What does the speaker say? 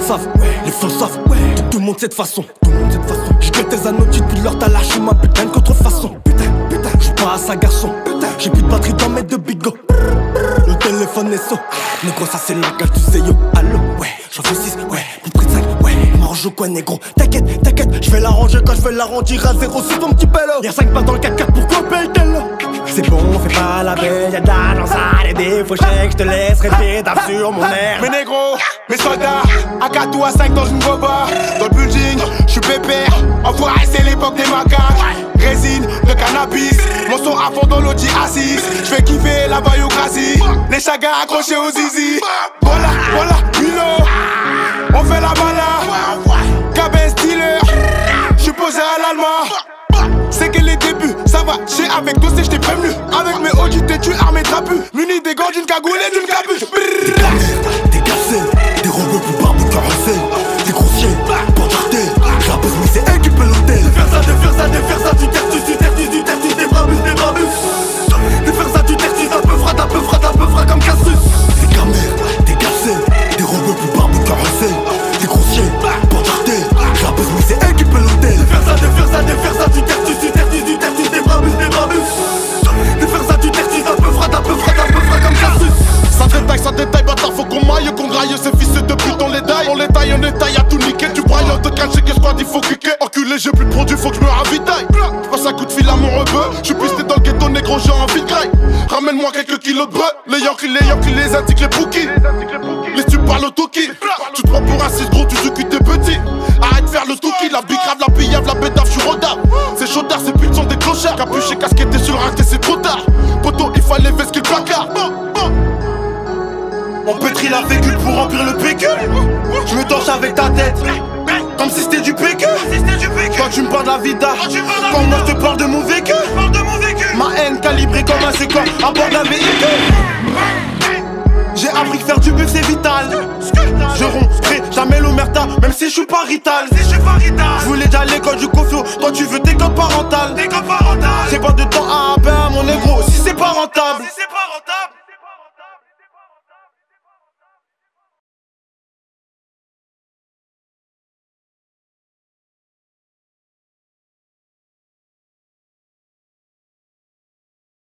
savent, les faux savent, tout le monde sait de façon. Je guette tes anneaux, puis leur t'as lâché ma putain de contrefaçon. J'suis pas à sa garçon, j'ai plus de batterie dans mes deux bigots. Le téléphone est saut, négro ça c'est le langage du Zeyo. Allo, j'en fais 6, plus près de 5, mange au coin négro. T'inquiète, j'vais l'arranger quand j'vais l'arrondir à 0 sur ton petit pélo. Y'a 5 balles dans le 4x4 pour couper le télo. C'est bon, fais pas la veille, y'a de l'argent sale et des faux chèques. J'te laisse rêver d'ab sur mon air. Mes négros, mes soldats, à 4 ou à 5 dans une boba. Dans le building, j'suis pépère. Enfoiré, c'est l'époque des macaques. Résine de cannabis, mon son à fond dans l'Audi A6. J'fais kiffer la voyoucratie, les chagas accrochés aux zizi. Voilà, Milo, on fait la bala. Cabez dealer, j'suis posé à l'Alma. C'est que les débuts, ça va, j'ai avec toi, c'est j't'ai prévenu. Avec mes OG, t'es tué, armé trapu. Muni des gants, d'une cagoule et d'une capuche. Des gamères, des cassés, des robots pour barbe de carrossel. Des grossiers, pantartés, la base mais c'est elle qui paie l'hôtel. De faire ça, tu tertus, des brabus. De faire ça, tu tertus, un peu frat comme Cassius. Des gamères, des cassés, des robots pour barbe de carrossel. Des grossiers, pantartés, la base mais c'est elle qui paie l'hôtel. De faire ça, tu tertus, des brabus. De faire ça, tu tertus, un peu frat comme Cassius. Ça détaille, bâtard, faut qu'on maille, qu'on graille. Ces fils de pute, on les taille, à tout niquer. Tu brailles, on te cache, qu'est-ce qu'on dit, faut cliquer. Enculé, j'ai plus de produit, faut que je me ravitaille. J'passe un coup de fil à mon rebeu. J'suis pisté dans le ghetto, négro, j'ai envie de graille. Ramène-moi quelques kilos de bœuf. Les Yankees, les indiquent les bouquins. Les tu parles au Toki. Tu te prends pour un 6 gros, tu t'occupes tes petits. Arrête de faire le Toki, la bicrave, la pillave, la bédave, j'suis rodard. Ces chaudards, ces putes sont des clochards. Capuché, casquetté sur le rack, c'est trop tard. Poto, il fallait vesquer le placard. On pétrit la véhicule pour remplir le PQ. Je me torche avec ta tête, comme si c'était du PQ. Quand tu me parles de la vida, quand moi je te parle de mon vécu. Ma haine calibrée comme un séquent à bord d'un véhicule. J'ai appris que faire du bif c'est vital. Je roncerai jamais l'omerta, même si je suis pas rital. Je voulais déjà à l'école du coffre.